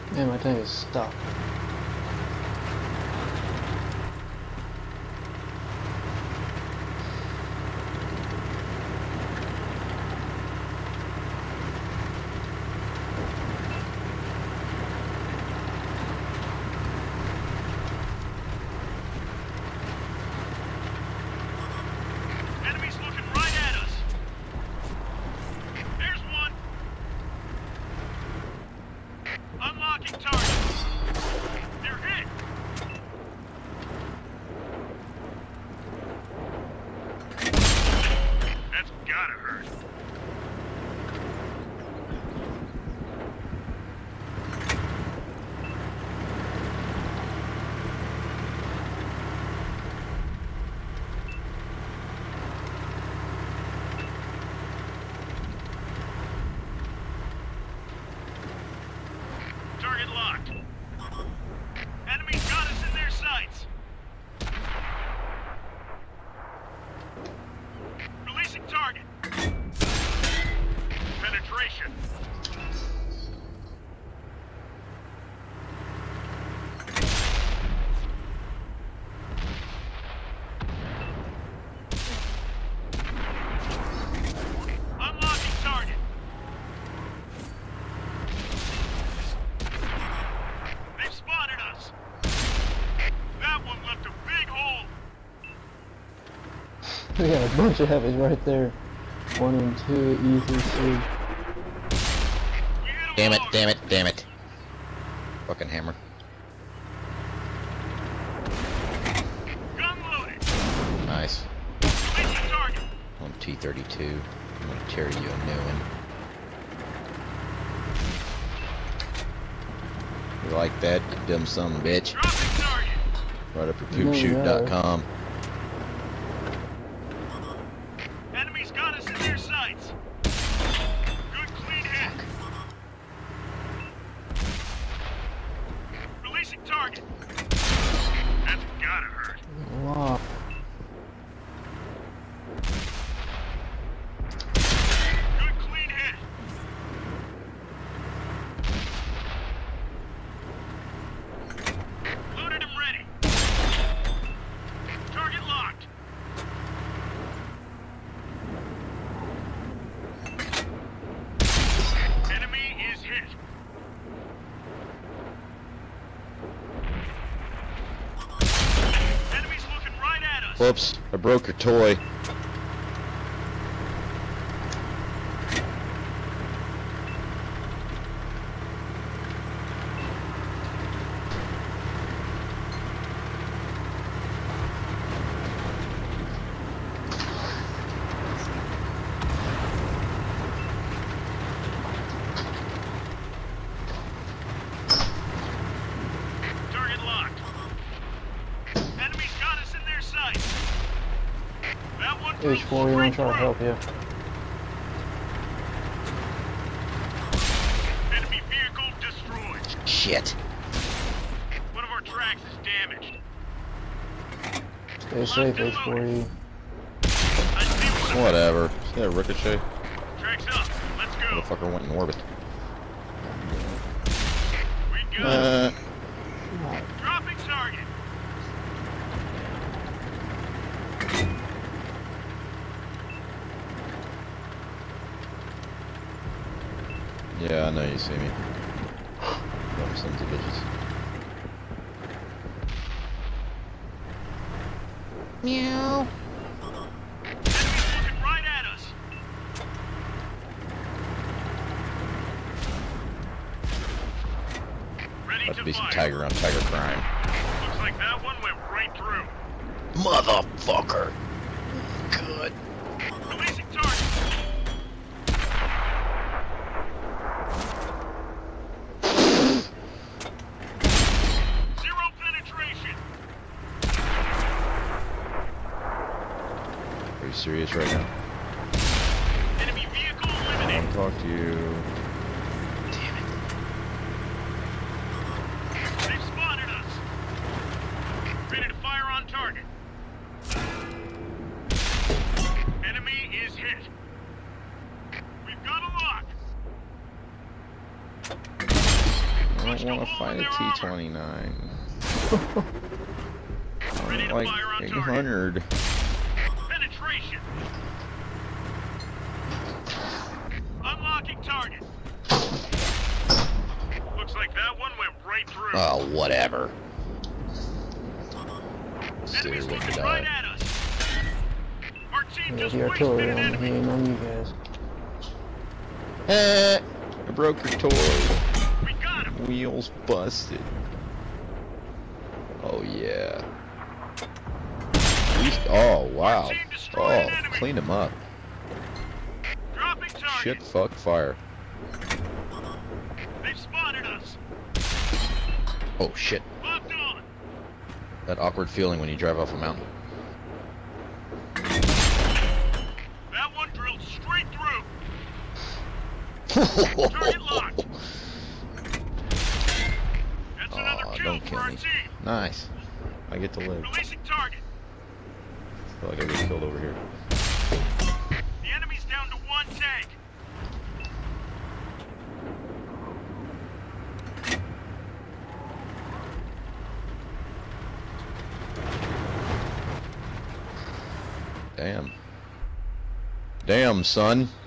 Man, my tank is stuck. Enemies looking right at us. There's one. Unlocking target. They're hit. That's gotta hurt. Target locked. Enemies got us in their sights. Releasing target. Penetration. Unlocking target. They've spotted us. That one left a big hole. We got a bunch of heavies right there. 1 and 2, E through C. We hit 'em Damn it, hard. damn it, damn it. Fucking hammer. Gun loaded. Nice. Releasing target. On T-32. I'm gonna tear you a new one. You like that, you dumb son of a bitch? Dropping target. Right up your No, poopshoot.com. Enemies got us in their sights. Good clean hit. Releasing target. That's gotta hurt. Wow. Good clean hit. Loaded and ready. Target locked. Enemy is hit. Enemies looking right at us. Whoops, I broke your toy. Target locked. Enemies got us in their sights. That one flew H4, you want to try to straight help you? through. Enemy vehicle destroyed. Shit. One of our tracks is damaged. Stay safe, H4E. I see one of Whatever. See that ricochet? them. Tracks up. Let's go. Motherfucker went in orbit. We good. Uh, Dropping target. yeah, I know you see me. Dumb sons of bitches. Meow. Enemies looking right at us. Ready About to to be some fire. tiger on tiger crime. Looks like that one went right through. Motherfucker. Good. Releasing target. Zero penetration. Are you serious right now? Enemy vehicle I want eliminated. to talk to you. Damn it. They've spotted us. Ready to fire on target. Enemy is hit. We've got a lock. don't want to fight a T-29. Ready I'm to like fire on 800. Penetration. Unlocking target. Looks like that one went right through. Oh, whatever. Enemies Seriously, looking die. right at us. Our team Yeah, just the wasted artillery an on enemy. me, ain't on you guys. I broke your toy. We got him. Wheels busted. Oh yeah. Oh wow. Oh, clean him up. Dropping target. Shit, fuck, fire. They've spotted us. Oh shit. Locked on. That awkward feeling when you drive off a mountain. That one drilled straight through. Target locked. That's another Aw, kill don't for kill our me. team. Nice. I get to live. Releasing target. I feel like I get killed over here. The enemy's down to one tank. Damn. Damn, son.